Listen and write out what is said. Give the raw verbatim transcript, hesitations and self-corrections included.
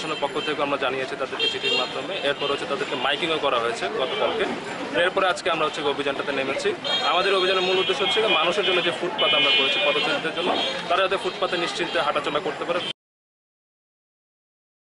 প্রশাসনের পক্ষ থেকে আমরা জানিয়েছি তাদেরকে চিঠির মাধ্যমে। এরপর হচ্ছে তাদেরকে মাইকিংও করা হয়েছে গতকালকে। এরপরে আজকে আমরা হচ্ছে অভিযানটাতে নেমেছি। আমাদের অভিযানের মূল উদ্দেশ্য হচ্ছে মানুষের জন্য যে ফুটপাত আমরা করেছি পথচারীদের জন্য, তারা যাতে ফুটপাতে নিশ্চিন্তে হাঁটাচলা করতে পারে,